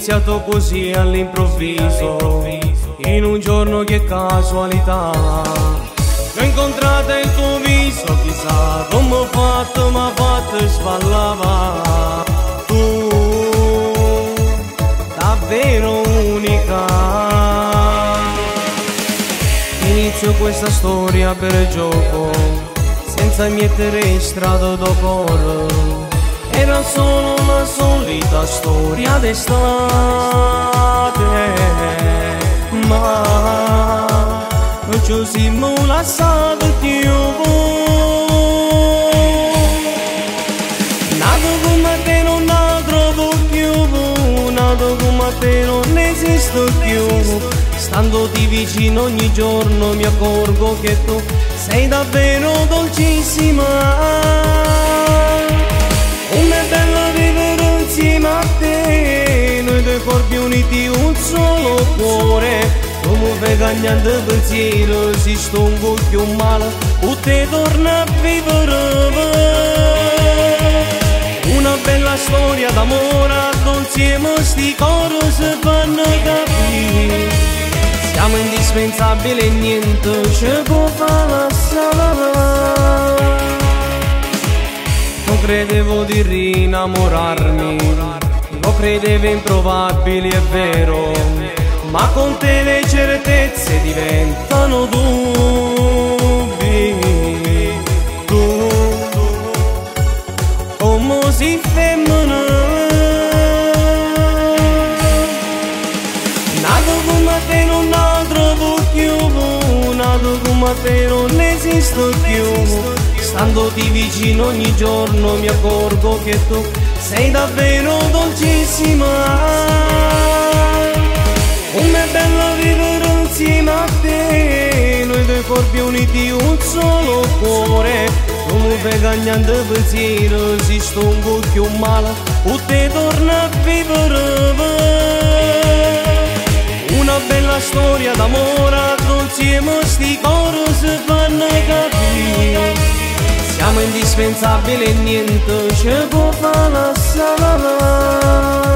iniziato così all'improvviso, in un giorno che casualità. Ho incontrato il tuo viso, chissà come ho fatto, m'ha fatto sballava. Tu, davvero unica. Inizio questa storia per gioco, senza mettere in strada d'occorre. Era solo una solita storia d'estate, ma ci siamo lasciati più. Nato come te non la trovo più, nato come te non esisto più. Standoti vicino ogni giorno mi accorgo che tu sei davvero dolcissima. Com'è bello vivere insieme a te, noi due corpi uniti, un solo cuore. Come fai cagnando pensiero, si sto un po' male, o te torna a vivere. Una bella storia d'amore, insieme sti cori si fanno capire. Siamo indispensabili e niente ci può far lasciare. Non credevo di rinnamorarmi, lo credevo improbabile, è vero, ma con te le certezze diventano dubbi. Tu, come si femmina, nato come te non la trovo più, nato come te non esisto più. Standoti vicino ogni giorno mi accorgo che tu sei davvero dolcissima. Com'è bello vivere insieme a te, noi due corpi uniti, un solo cuore. Come fai cagnando pensiero, si sto un po' più male, o te torna a vivere. Una bella storia d'amore, insieme sti cori si fanno capire. Siamo indispensabili e niente ci può far lasciare.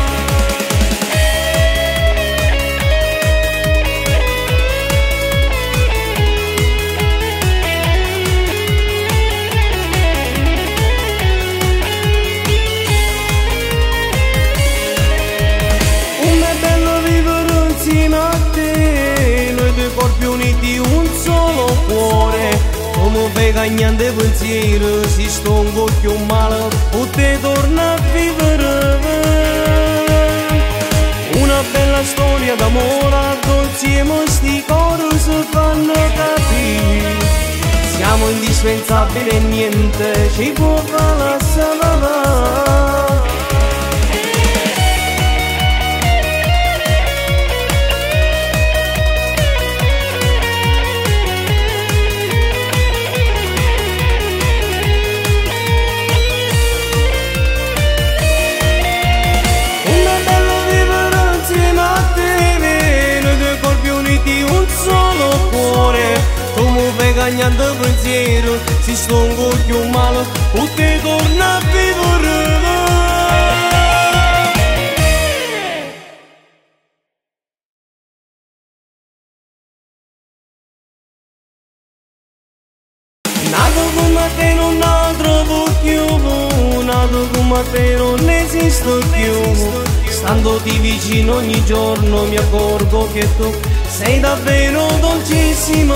Com'è bello vivere insieme a te, noi due corpi uniti, un solo cuore. Come fai cagnando pensiero, si sto un po' più male, o te torna a vivere. Una bella storia d'amore, insieme sti cori si fanno capire. Siamo indispensabili e niente ci può far lasciare. Come fai cagnando pensiero, si sto un po' più male, o te torna a vivere. Nato come te non la trovo più, nato come te non esisto più. Standoti vicino ogni giorno mi accorgo che tu sei davvero dolcissima.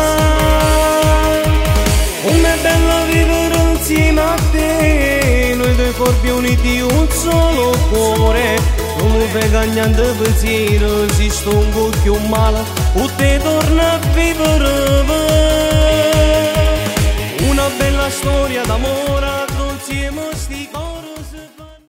Com'è bello vivere insieme a te, noi due corpi uniti, un solo cuore. Come fai cagnando pensiero, si sto un po' più male, o te torna a vivere. Una bella storia d'amore, insieme